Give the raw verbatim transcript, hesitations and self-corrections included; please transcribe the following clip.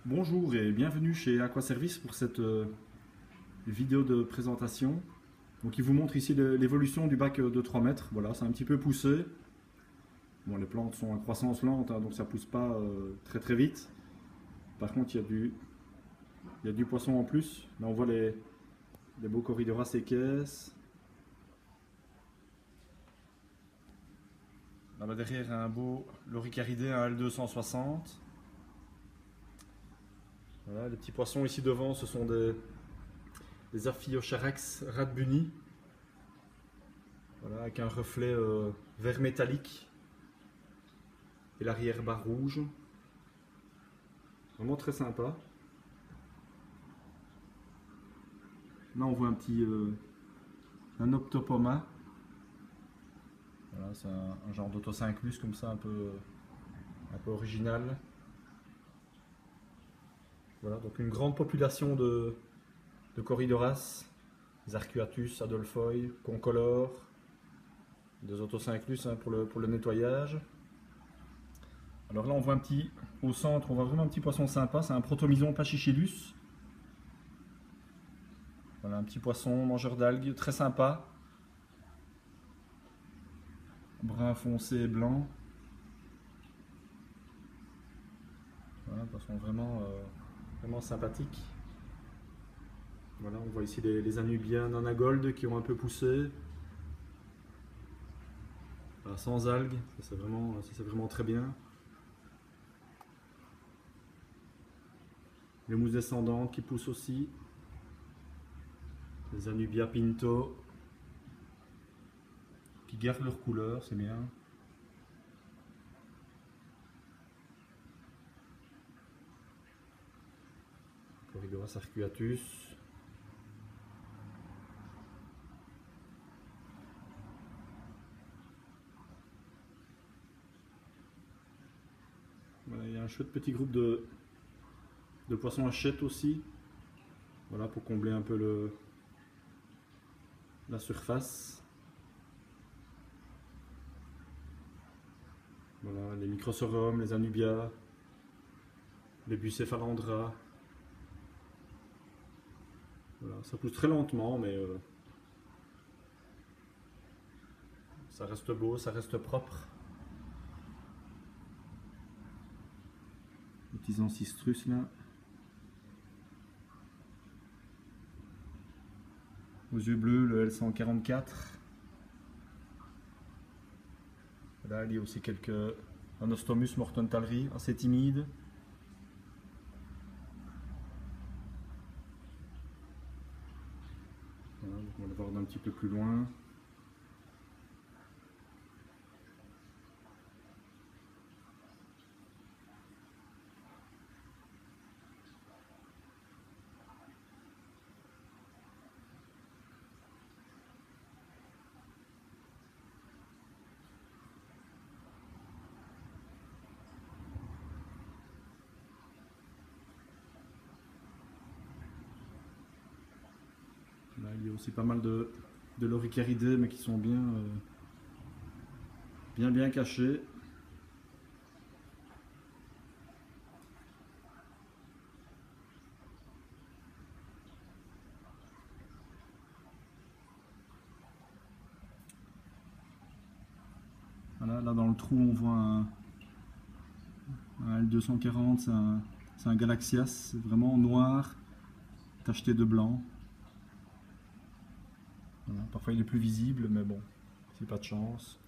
Bonjour et bienvenue chez Aquaservice pour cette euh, vidéo de présentation. Donc, il vous montre ici l'évolution du bac de trois mètres. Voilà, c'est un petit peu poussé. Bon, les plantes sont en croissance lente, hein, donc ça pousse pas euh, très très vite. Par contre, il y a du, il y a du poisson en plus. Là, on voit les, les beaux Corydoras équesses. Là-bas derrière, un beau Loricaridé, un L deux cent soixante. Voilà, les petits poissons ici devant, ce sont des, des Aphiocharax radbuni. Voilà, avec un reflet euh, vert métallique et l'arrière-barre rouge. Vraiment très sympa. Là, on voit un petit euh, un Optopoma. Voilà, c'est un, un genre d'Auto-Synclus comme ça, un peu, un peu original. Voilà, donc une grande population de, de Corydoras, des Arcuatus, Adolphoi, Concolor, des Autosynclus hein, pour, le, pour le nettoyage. Alors là on voit un petit, au centre, on voit vraiment un petit poisson sympa, c'est un Protomison pachychilus. Voilà, un petit poisson mangeur d'algues, très sympa. Brun foncé et blanc. Voilà, un poisson vraiment, euh, vraiment sympathique. Voilà, on voit ici les, les Anubias Nanagold qui ont un peu poussé. Voilà, sans algues, ça c'est vraiment, vraiment très bien. Les mousses descendantes qui poussent aussi. Les Anubia Pinto qui gardent leur couleur, c'est bien. Corydoras arcuatus. Voilà, il y a un chouette petit groupe de, de poissons hachette aussi. Voilà, pour combler un peu le, la surface. Voilà, les Microsorums, les Anubias, les Bucephalandra. Voilà, ça pousse très lentement, mais euh, ça reste beau, ça reste propre. Les petits Ancistrus là. Aux yeux bleus, le L cent quarante-quatre. Là, il y a aussi quelques Anostomus mortontalri, assez timide. Voilà, on va le voir d'un petit peu plus loin. Là, il y a aussi pas mal de, de Loricaridés, mais qui sont bien, euh, bien, bien cachés. Voilà, là, dans le trou, on voit un, un L deux cent quarante, c'est un, un Galaxias, c'est vraiment noir, tacheté de blanc. Voilà, parfois il est plus visible, mais bon, c'est pas de chance.